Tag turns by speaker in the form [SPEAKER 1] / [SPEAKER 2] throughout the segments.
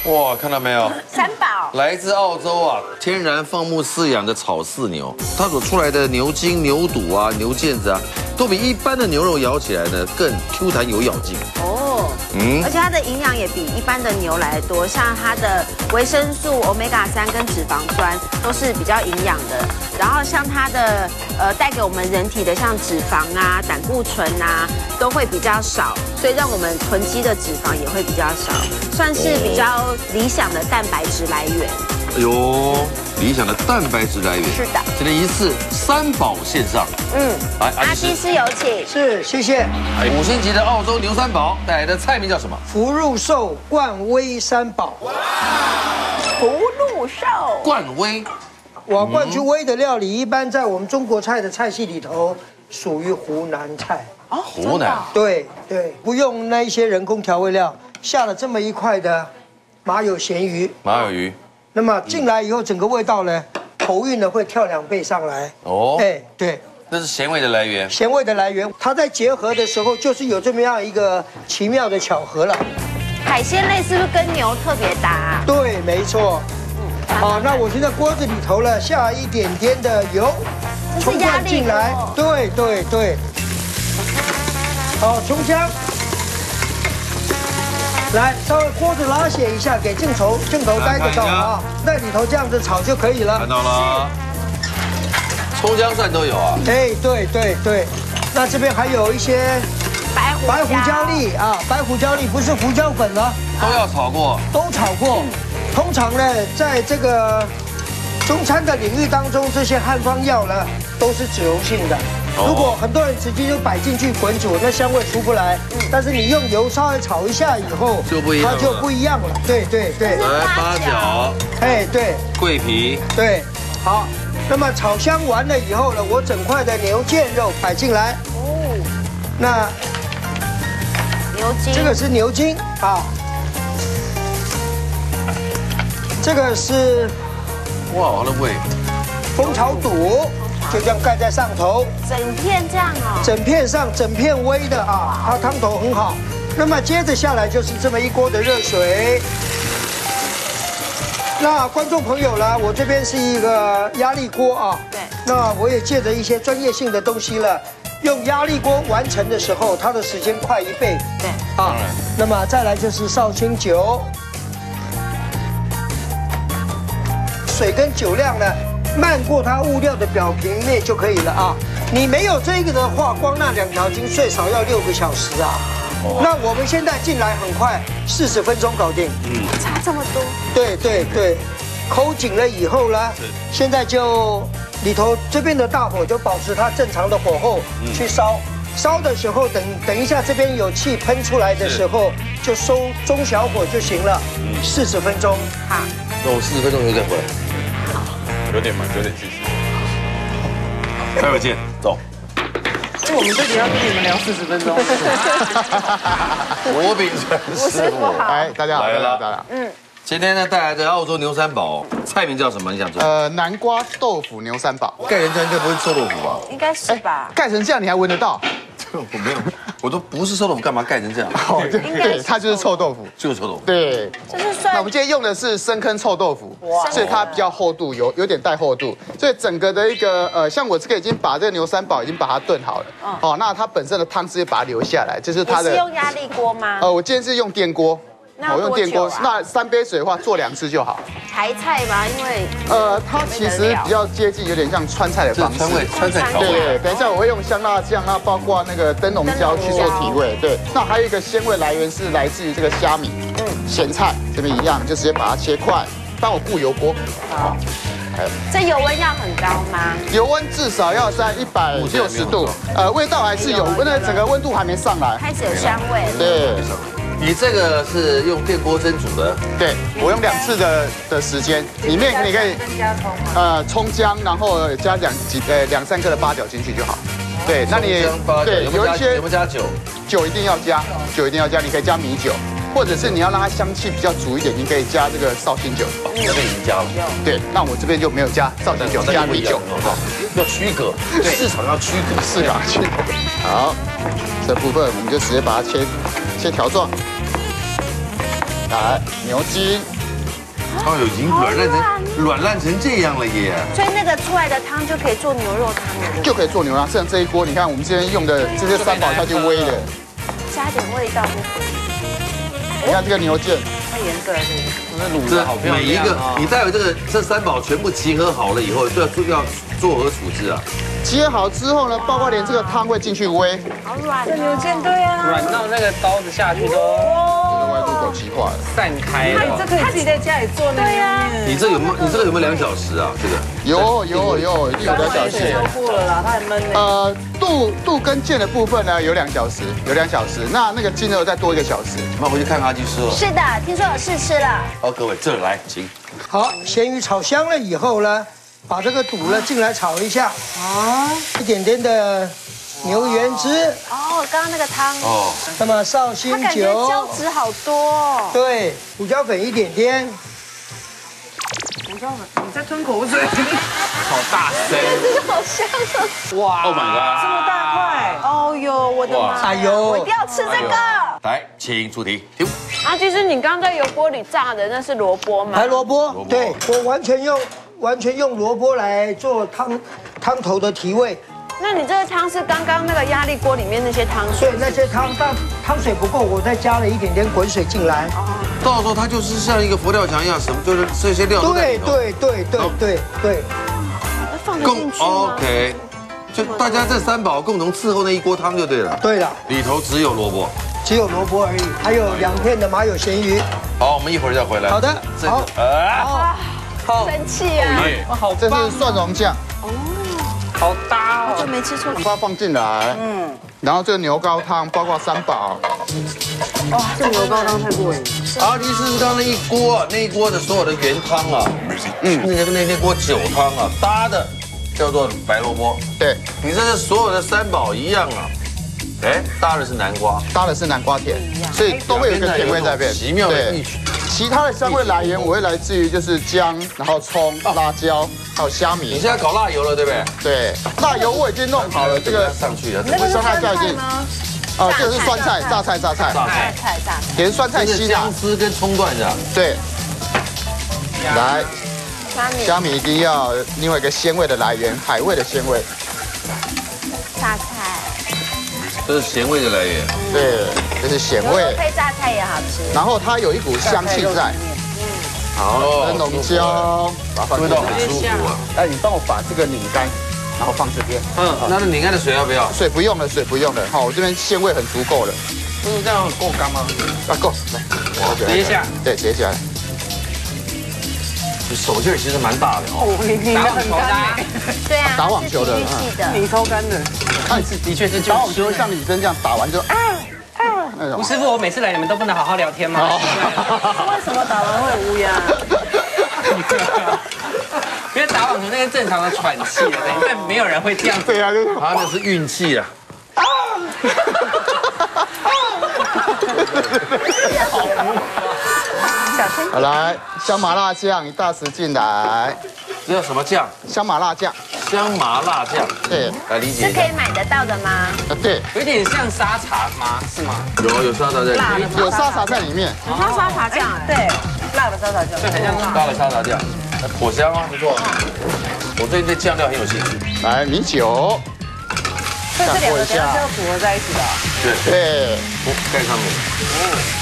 [SPEAKER 1] 哇，看到没有？
[SPEAKER 2] 三宝
[SPEAKER 1] 来自澳洲啊，天然放牧饲养的草饲牛，它所出来的牛筋、牛肚啊、牛腱子啊，都比一般的牛肉咬起来呢更 Q 弹有咬劲。
[SPEAKER 2] 哦，而且它的营养也比一般的牛来得多，像它的维生素、Omega-3跟脂肪酸都是比较营养的。然后像它的带给我们人体的像脂肪啊、胆固醇啊都会比较少，所以让我们囤积的脂肪也会比较少，算是比较理想的蛋白质来源。
[SPEAKER 1] 哎呦，理想的蛋白质来源。
[SPEAKER 2] 是的，
[SPEAKER 1] 今天一次三宝献上。来，
[SPEAKER 2] 阿基师有请。
[SPEAKER 3] 是，谢谢。
[SPEAKER 1] 5星级的澳洲牛三宝带来的菜名叫什么？
[SPEAKER 3] 福禄寿冠威三宝。
[SPEAKER 2] 福禄寿。
[SPEAKER 1] 冠威。
[SPEAKER 3] 我冠居威的料理，一般在我们中国菜的菜系里头，属于湖南菜。
[SPEAKER 1] 湖南。
[SPEAKER 3] 对对，不用那一些人工调味料，下了这么一块的马有咸鱼。
[SPEAKER 1] 马有鱼。
[SPEAKER 3] 那么进来以后，整个味道呢，口韵呢会跳2倍上来。
[SPEAKER 1] 哦。
[SPEAKER 3] 哎，对。
[SPEAKER 1] 这是咸味的来源。
[SPEAKER 3] 咸味的来源，它在结合的时候，就是有这么样一个奇妙的巧合了。
[SPEAKER 2] 海鲜类是不是跟牛特别搭？
[SPEAKER 3] 对，没错。好，那我现在锅子里头呢，下一点点的油，葱段进来。对对对。好，葱姜。来，稍微锅子拉斜一下，给镜头待个照啊，在里头这样子炒就可以了。
[SPEAKER 1] 看到了。葱姜蒜都有啊。
[SPEAKER 3] 哎，对对对。那这边还有一些白胡椒粒啊，白胡椒粒不是胡椒粉了，
[SPEAKER 1] 都要炒过，
[SPEAKER 3] 都炒过。通常呢，在这个中餐的领域当中，这些汉方药呢都是脂溶性的。如果很多人直接就摆进去滚煮，那香味出不来。但是你用油稍微炒一下以后，
[SPEAKER 1] 就不一样了，
[SPEAKER 3] 它就不一样了。对对对。
[SPEAKER 1] 来八角，
[SPEAKER 3] 哎对，
[SPEAKER 1] 桂皮，
[SPEAKER 3] 对，好。那么炒香完了以后呢，我整块的牛腱肉摆进来。哦。那
[SPEAKER 2] 牛筋，
[SPEAKER 3] 这个是牛筋啊。这个是，
[SPEAKER 1] 哇，好的味，
[SPEAKER 3] 蜂巢肚，就这样盖在上头，
[SPEAKER 2] 整片这样哦，
[SPEAKER 3] 整片上整片煨的啊，它汤头很好。那么接着下来就是这么一锅的热水。那观众朋友呢，我这边是一个压力锅啊，
[SPEAKER 2] 对，
[SPEAKER 3] 那我也借着一些专业性的东西了，用压力锅完成的时候，它的时间快1倍，
[SPEAKER 2] 对，
[SPEAKER 3] 啊，那么再来就是绍兴酒。水跟酒量呢，漫过它物料的表平面就可以了啊。你没有这个的话，光那2条筋最少要6个小时啊。那我们现在进来很快，40分钟搞定。
[SPEAKER 2] 差这么多。
[SPEAKER 3] 对对对，扣紧了以后呢，现在就里头这边的大火就保持它正常的火候去烧。烧的时候，等一下这边有气喷出来的时候，就收中小火就行了。40分钟。
[SPEAKER 2] 好。
[SPEAKER 1] 那我40分钟以后再回来。
[SPEAKER 4] 有点慢，有点继续。
[SPEAKER 1] 待会见，走。
[SPEAKER 5] 我们这集要跟你们聊40分钟。
[SPEAKER 1] 罗秉成师傅，
[SPEAKER 6] 来，大家好，
[SPEAKER 1] 来了，
[SPEAKER 6] 大家好。
[SPEAKER 1] 今天呢带来的澳洲牛三宝，菜名叫什么？你想知道？
[SPEAKER 6] 南瓜豆腐牛三宝，
[SPEAKER 1] 盖成这样应该不会臭豆腐吧？
[SPEAKER 2] 应该是吧？
[SPEAKER 6] 盖成这样你还闻得到？
[SPEAKER 1] 我没有，我都不是臭豆腐，干嘛盖成这样？
[SPEAKER 6] 哦，对，它就是臭豆腐，
[SPEAKER 1] 就是臭豆腐。
[SPEAKER 6] 对，
[SPEAKER 2] 就是算。
[SPEAKER 6] 那我们今天用的是深坑臭豆腐，所以它比较厚度，有点带厚度，所以整个的一个像我这个已经把这个牛三宝已经把它炖好了，哦，那它本身的汤汁把它留下来，就是它的。
[SPEAKER 2] 是用压力锅吗？
[SPEAKER 6] 我今天是用电锅。我用电锅，那3杯水的话做2次就好。
[SPEAKER 2] 台菜吧，因为
[SPEAKER 6] 它其实比较接近，有点像川菜的方式。
[SPEAKER 1] 川菜调味。
[SPEAKER 6] 对，等一下我会用香辣酱，那包括那个灯笼椒去做提味。对，那还有一个鲜味来源是来自于这个虾米，咸菜这边一样，就直接把它切块，帮我顾油锅。好。
[SPEAKER 2] 这油温要很高吗？
[SPEAKER 6] 油温至少要在160度，味道还是有，那整个温度还没上来。
[SPEAKER 2] 开始有香味。
[SPEAKER 6] 对。
[SPEAKER 1] 你这个是用电锅蒸煮的？
[SPEAKER 6] 对，我用2次的时间，里面你可以葱姜，然后加2、3颗的八角进去就好。对，那你对有一些
[SPEAKER 1] 有没有加酒？
[SPEAKER 6] 酒一定要加，你可以加米酒，或者是你要让它香气比较足一点，你可以加这个绍兴酒。
[SPEAKER 1] 那边已经加了。
[SPEAKER 6] 对，那我这边就没有加绍兴酒，加米酒。
[SPEAKER 1] 要区隔，市场要区隔，
[SPEAKER 6] 市场区隔。好，这部分我们就直接把它切条状。 来牛筋，
[SPEAKER 1] 哦，已经软烂成这样了耶！
[SPEAKER 2] 所以那个出来的汤就可以做牛肉汤了，
[SPEAKER 6] 就可以做牛肉汤。像这一锅，你看我们今天用的这些三宝下去煨的，
[SPEAKER 2] 加点味道。
[SPEAKER 6] 你看这个牛腱，
[SPEAKER 5] 看颜色还是
[SPEAKER 1] 这每一个，你待会这三宝全部集合好了以后，要做何处置啊？
[SPEAKER 6] 切好之后呢，包括连这个汤会进去煨，
[SPEAKER 2] 好软，
[SPEAKER 5] 这牛腱对啊，
[SPEAKER 7] 软到那个刀子下去都
[SPEAKER 6] 外入口即化了。
[SPEAKER 7] 散开
[SPEAKER 5] 哎，
[SPEAKER 7] 了。
[SPEAKER 5] 这可以自己在家里做那个。对呀，
[SPEAKER 1] 你这个有没有2小时啊？这个
[SPEAKER 6] 有，一定有2小时。
[SPEAKER 5] 超过了啦，它很闷呢。
[SPEAKER 6] 肚跟腱的部分呢有2小时，那个筋肉再多1个小时。
[SPEAKER 1] 我们回去看阿基师了。
[SPEAKER 2] 是的，听说有试吃了。
[SPEAKER 1] 好，各位这儿来，请。
[SPEAKER 3] 好，咸鱼炒香了以后呢，把这个肚呢进来炒一下，一点点的牛原汁，
[SPEAKER 2] 哦，刚刚那个汤，
[SPEAKER 1] 哦，
[SPEAKER 3] 那么绍兴
[SPEAKER 2] 它感觉
[SPEAKER 3] 酒，
[SPEAKER 2] 胶质好多哦。
[SPEAKER 3] 对，胡椒粉一点点，
[SPEAKER 5] 你在吞口水，
[SPEAKER 7] 好大声！
[SPEAKER 2] 这个好香啊！
[SPEAKER 7] 哇
[SPEAKER 4] Oh my god！
[SPEAKER 5] 这么大块。
[SPEAKER 2] 哦呦，我的妈！
[SPEAKER 3] 哎呦
[SPEAKER 2] 我一定要吃这个。
[SPEAKER 1] 来，请出题。听。
[SPEAKER 2] 啊，其实你刚刚在油锅里炸的那是萝卜吗？
[SPEAKER 3] 白萝卜，对我完全用萝卜来做汤头的提味，
[SPEAKER 2] 那你这个汤是刚刚那个压力锅里面那些汤水？
[SPEAKER 3] 所以那些汤水不够，我再加了一点点滚水进来。
[SPEAKER 1] 到时候它就是像一个佛跳墙一样，什么就是这些料都在里头。
[SPEAKER 3] 对，
[SPEAKER 2] 放得进去吗
[SPEAKER 1] OK， 就大家这三宝共同伺候那一锅汤就对了。
[SPEAKER 3] 对了，
[SPEAKER 1] 里头只有萝卜。
[SPEAKER 3] 只有萝卜而已，还有2片的麻油咸鱼。
[SPEAKER 1] 好，我们一会儿再回来。
[SPEAKER 3] 好的，好，
[SPEAKER 2] 生气啊！
[SPEAKER 7] 哇，好
[SPEAKER 6] 这
[SPEAKER 7] 棒，
[SPEAKER 6] 是蒜蓉酱，
[SPEAKER 7] 好搭
[SPEAKER 2] 就
[SPEAKER 7] 哦。
[SPEAKER 2] 没吃出来。
[SPEAKER 6] 把它放进来，然后这个牛高汤包括三宝，
[SPEAKER 5] 哇，这牛高汤太过瘾。
[SPEAKER 1] 阿基师刚那一锅的所有的原汤啊，那锅酒汤啊，搭的叫做白萝卜。
[SPEAKER 6] 对，
[SPEAKER 1] 你这所有的三宝一样啊，搭的是南瓜，
[SPEAKER 6] 搭的是南瓜甜，所以都会有一个甜味在边。
[SPEAKER 1] 奇妙的异曲。
[SPEAKER 6] 其他的香味来源我会来自于就是姜，然后葱、辣椒，还有虾米。
[SPEAKER 1] 你现在搞辣油了，对不对？
[SPEAKER 6] 对，辣油我已经弄好了，这个
[SPEAKER 1] 上去了，
[SPEAKER 5] 那个是
[SPEAKER 6] 香菜
[SPEAKER 5] 酸菜
[SPEAKER 6] 已经
[SPEAKER 5] 吗？
[SPEAKER 6] 这个是酸菜，榨菜，
[SPEAKER 2] 菜，
[SPEAKER 6] 连酸菜
[SPEAKER 1] 这是
[SPEAKER 6] 稀的，
[SPEAKER 1] 姜丝跟葱段的。
[SPEAKER 6] 对。来，虾米一定要另外一个鲜味的来源，海味的鲜味。
[SPEAKER 2] 榨菜，
[SPEAKER 1] 这是咸味的来源。
[SPEAKER 6] 对，这是咸味，
[SPEAKER 2] 配榨菜也好吃。
[SPEAKER 6] 然后它有一股香气在。好，灯笼椒，把它放进
[SPEAKER 1] 味道
[SPEAKER 6] 来。
[SPEAKER 1] 很舒服啊。
[SPEAKER 6] 哎，你帮我把这个拧干，然后放这边。
[SPEAKER 1] 那拧干的水要不要？
[SPEAKER 6] 水不用了，水不用了。好，我这边鲜味很足够了。
[SPEAKER 7] 这样够干吗？
[SPEAKER 6] 啊，够，来，
[SPEAKER 1] 哇，
[SPEAKER 7] 直接下。
[SPEAKER 6] 对，直接下来。
[SPEAKER 1] 手劲儿其实蛮大的哦。
[SPEAKER 5] 你的很干欸。
[SPEAKER 2] 对啊，
[SPEAKER 6] 打网球的
[SPEAKER 2] 是体育系的。
[SPEAKER 5] 你超干的。
[SPEAKER 6] 看，
[SPEAKER 7] 的确是
[SPEAKER 6] 打网球像女生这样打完就那种
[SPEAKER 7] 吴。师傅，我每次来你们都不能好好聊天吗？
[SPEAKER 5] 为什么打完会乌鸦？
[SPEAKER 7] 因为打网球那个正常的喘气的，但没有人会这样子。
[SPEAKER 6] 对啊，就是
[SPEAKER 1] 他那是运气啊。
[SPEAKER 6] 好来，香麻辣酱一大匙进来，
[SPEAKER 1] 这叫什么酱？
[SPEAKER 6] 香麻辣酱，
[SPEAKER 1] 香麻辣酱。
[SPEAKER 6] 对，
[SPEAKER 1] 来理解一下
[SPEAKER 2] 是可以。买得到的吗？
[SPEAKER 6] 对，
[SPEAKER 7] 有点像沙茶吗？是吗？
[SPEAKER 1] 有沙茶在里面，
[SPEAKER 6] 有沙茶在里面。
[SPEAKER 2] 很像沙茶酱哎。
[SPEAKER 5] 对，辣的沙茶酱。
[SPEAKER 7] 对，很像辣。
[SPEAKER 1] 搭了沙茶酱，火香啊，不错。我最近对酱料很有兴趣。
[SPEAKER 6] 来，米酒，
[SPEAKER 5] 所以这两个等下是要组合在一起的。
[SPEAKER 6] 对，
[SPEAKER 1] 盖上面。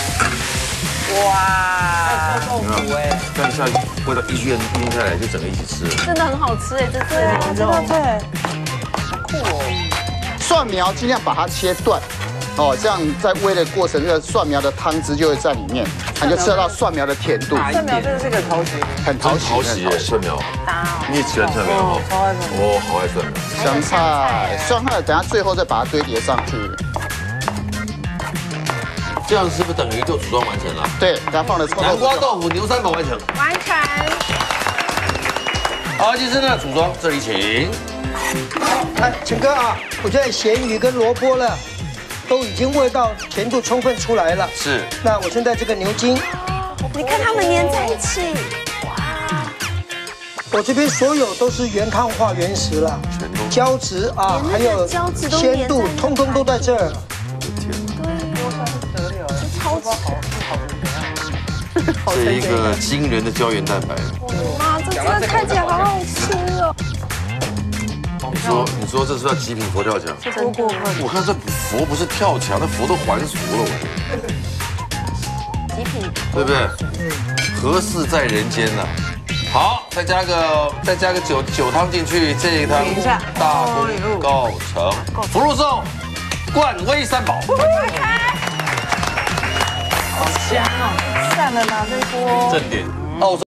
[SPEAKER 5] 哇，臭豆腐哎，
[SPEAKER 1] 这样下去，味道一晕下来，就整个一起吃了。
[SPEAKER 2] 真的很好吃哎，这
[SPEAKER 5] 对啊，
[SPEAKER 2] 是
[SPEAKER 5] 这个对。
[SPEAKER 6] 蒜苗尽量把它切断，哦，这样在煨的过程，这个蒜苗的汤汁就会在里面，你就吃得到蒜苗的甜度，
[SPEAKER 5] 蒜苗真的是个讨喜。
[SPEAKER 6] 很讨喜，
[SPEAKER 1] 好喜耶，蒜苗。你也喜欢蒜苗哦？
[SPEAKER 5] 超爱蒜苗。
[SPEAKER 1] 我好爱蒜苗。
[SPEAKER 6] 香菜，香菜等下最后再把它堆叠上去。
[SPEAKER 1] 这样是不是等于就组装完成了？
[SPEAKER 6] 对，等下放了臭豆腐。
[SPEAKER 1] 南瓜豆腐牛三宝完成。
[SPEAKER 2] 完成。
[SPEAKER 1] 好，其实呢，组装这里请。
[SPEAKER 3] 来，请哥啊，我现在咸鱼跟萝卜呢，都已经味道甜度充分出来了。
[SPEAKER 1] 是。
[SPEAKER 3] 那我现在这个牛筋，
[SPEAKER 2] 你看它们粘在一起，
[SPEAKER 3] 我这边所有都是原汤化原食了，胶质啊，还有
[SPEAKER 2] 胶质都
[SPEAKER 3] 鲜度，通通都在这儿。
[SPEAKER 2] 超级
[SPEAKER 1] 这一个惊人的胶原蛋白。
[SPEAKER 8] 妈，这真的看起来好好吃哦。
[SPEAKER 1] 你说这是要极品佛跳墙？
[SPEAKER 8] 不过
[SPEAKER 1] 我看这佛不是跳墙，那佛都还俗了，
[SPEAKER 2] 极品，
[SPEAKER 1] 对不对？何事在人间呢？好，再加个酒汤进去，这一汤大功告成。福禄寿，冠威三宝。
[SPEAKER 5] 好香哦！散了啦，这一波。
[SPEAKER 4] 正点。
[SPEAKER 1] 澳洲